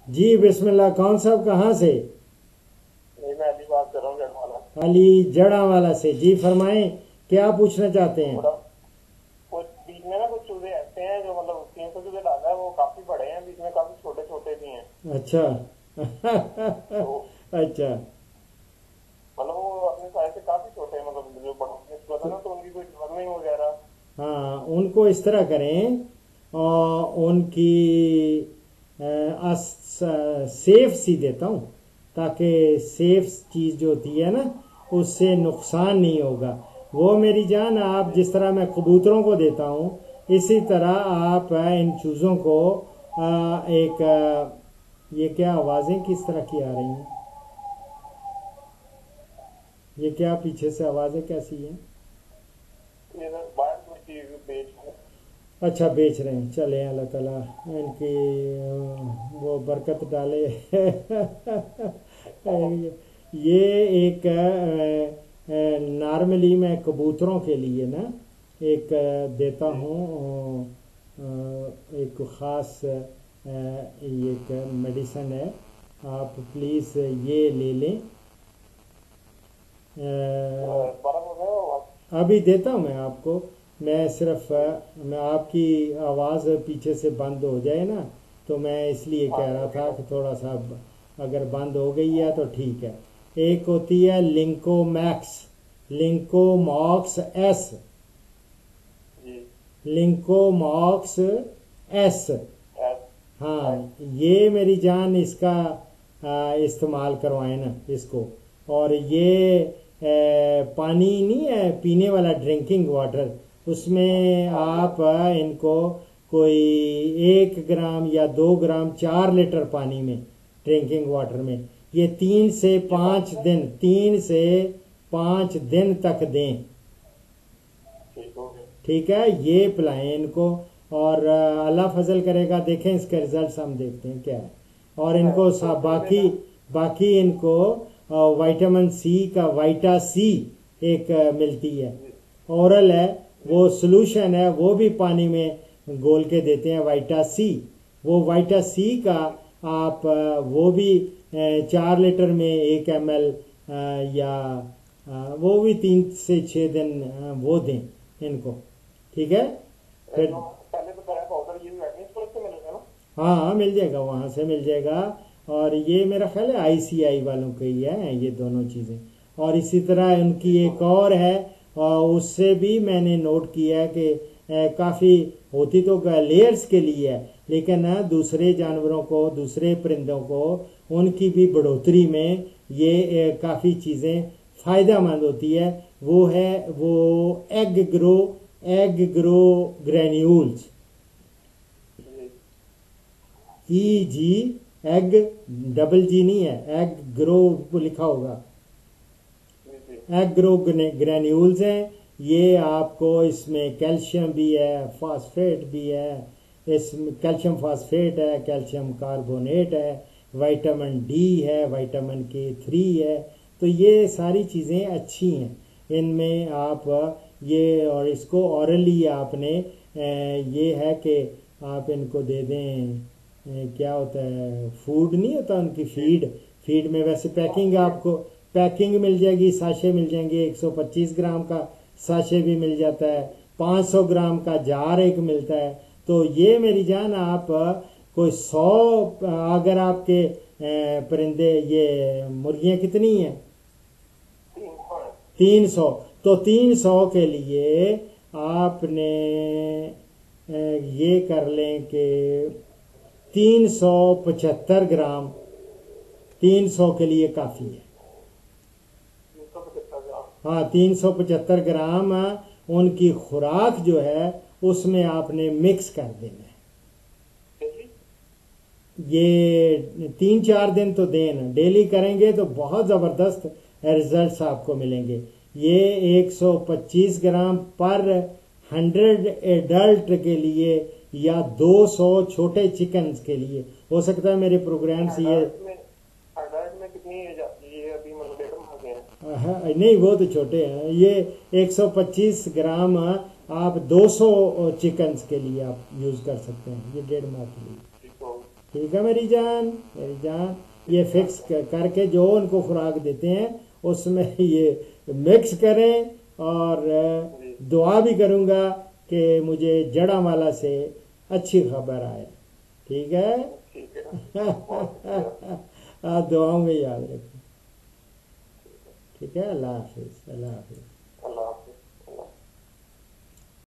जी बिस्मिल्लाह। कौन साहब कहाँ से? नहीं, मैं अभी बात कर रहा हूँ जड़वाला। अली जड़ावाला से। जी फरमाएं, क्या पूछना चाहते हैं? थोड़ा कुछ बीच में ना कुछ चूजे ऐसे हैं जो मतलब 300 चूजे डाला है, वो काफी बड़े हैं, बीच में काफी छोटे छोटे भी हैं। अच्छा। तो अच्छा। मतलब वो अपने साइज से काफी छोटे हैं, मतलब जो बड़ों की निस्बत है ना, तो उनकी कोई डिवर्मिंग वगैरह। हाँ, उनको इस तरह करें और उनकी सेफ सी देता हूँ, ताकि सेफ चीज़ जो होती है ना उससे नुकसान नहीं होगा। वो मेरी जान, आप जिस तरह मैं कबूतरों को देता हूँ इसी तरह आप इन चूज़ों को ये क्या आवाज़ें किस तरह की आ रही हैं? ये क्या पीछे से आवाज़ें कैसी हैं? ये बाहर कोई चीज बेच है। अच्छा, बेच रहे हैं। चले अल्लाह ताला इनकी वो बरकत डाले। ये एक नॉर्मली मैं कबूतरों के लिए ना एक देता जी हूँ एक ख़ास ये एक मेडिसन है। आप प्लीज़ ये ले लें। बर्फ हो गया। अभी देता हूँ मैं आपको। मैं सिर्फ मैं आपकी आवाज़ पीछे से बंद हो जाए ना, तो मैं इसलिए हाँ कह जी, रहा अभी था तो कि थोड़ा सा अगर बंद हो गई है तो ठीक है। एक होती है Linco Max, Linco Mox S, जी लिंको मॉक्स एस। एस हाँ, एस। ये मेरी जान इसका इस्तेमाल करवाएं ना इसको। और ये पानी नहीं है पीने वाला, ड्रिंकिंग वाटर, उसमें हाँ जी हाँ आप जी। इनको कोई 1 ग्राम या 2 ग्राम 4 लीटर पानी में, ड्रिंकिंग वाटर में, ये तीन से ये पाँच पानी है। दिन 3 से 5 दिन तक दें। ठीक हो गया। ठीक है, ये पिलाएं इनको। और अल्लाह फजल करेगा, देखें इसके रिजल्ट्स, हम देखते हैं क्या है। और अच्छा, इनको तो चूजे बाकी का। बाकी इनको विटामिन सी का वाइटा सी एक मिलती है, जी ओरल है, जी वो सोल्यूशन है, वो भी पानी में घोल के देते हैं वाइटा सी। वो वाइटा सी का जी। आप वो भी 4 लीटर में 1 ml या वो भी 3 से 6 दिन वो दें इनको। ठीक है फिर। जो पहले बताया पाउडर, ये वेटनेस प्लस से मिलेगा ना? हाँ हाँ, मिल जाएगा, वहाँ से मिल जाएगा। और ये मेरा ख्याल है आईसीआई वालों के ही है ये दोनों चीज़ें। और इसी तरह उनकी ठीक हो एक गया। और है, और उससे भी मैंने नोट किया है कि काफ़ी होती तो लेयर्स के लिए है, लेकिन दूसरे जानवरों को, दूसरे परिंदों को, उनकी भी बढ़ोतरी में ये काफ़ी चीज़ें फ़ायदेमंद होती है। वो है वो एग ग्रो ग्रेन्यूल्स, जी जी, एग, डबल जी नहीं है, एग ग्रो लिखा होगा। जी जी। एग ग्रो ग्रेन्यूल्स हैं ये। आपको इसमें कैल्शियम भी है, फास्फेट भी है, इसमें कैल्शियम फास्फेट है, कैल्शियम कार्बोनेट है, विटामिन डी है, विटामिन K3 है। तो ये सारी चीज़ें अच्छी हैं इनमें। आप ये, और इसको ऑरली आपने ये है कि आप इनको दे दें क्या होता है, फूड नहीं होता उनकी, फीड। फीड। फीड में वैसे हाँ पैकिंग फीड। आपको, पैकिंग मिल जाएगी, साशे मिल जाएंगे, 125 ग्राम का साशे भी मिल जाता है, 500 ग्राम का जार एक मिलता है। तो ये मेरी जान आप कोई 100, अगर आपके परिंदे, ये मुर्गियां कितनी हैं? 300 है। 300। तो 300 के लिए आपने ये कर लें कि 375 ग्राम, 300 के लिए काफ़ी है। 375 ग्राम। हाँ, 375 ग्राम उनकी खुराक जो है उसमें आपने मिक्स कर देना है। डेली। ये 3-4 दिन तो देना, डेली करेंगे तो बहुत ज़बरदस्त रिजल्ट्स आपको मिलेंगे। ये 125 ग्राम पर 100 एडल्ट के लिए या 200 छोटे चिकन्स के लिए हो सकता है मेरे प्रोग्राम से ये। अडल्ट में कितनी एज आती है अभी, मतलब डेढ़ माह के हैं? नहीं, वो तो छोटे हैं। ये 125 ग्राम आप 200 चिकन्स के लिए आप यूज़ कर सकते हैं, ये 1.5 माह के लिए। ठीक हो ٹھیک ہے میری جان، میری جان یہ فکس کر کے جو ان کو خوراک دیتے ہیں اس میں یہ مکس کریں، اور دعا بھی کروں گا کہ مجھے جڑا والا سے اچھی خبر آئے، ٹھیک ہے؟ ٹھیک ہے، آپ دعاؤں میں یاد رکھیں، ٹھیک ہے؟ اللہ حافظ، اللہ حافظ۔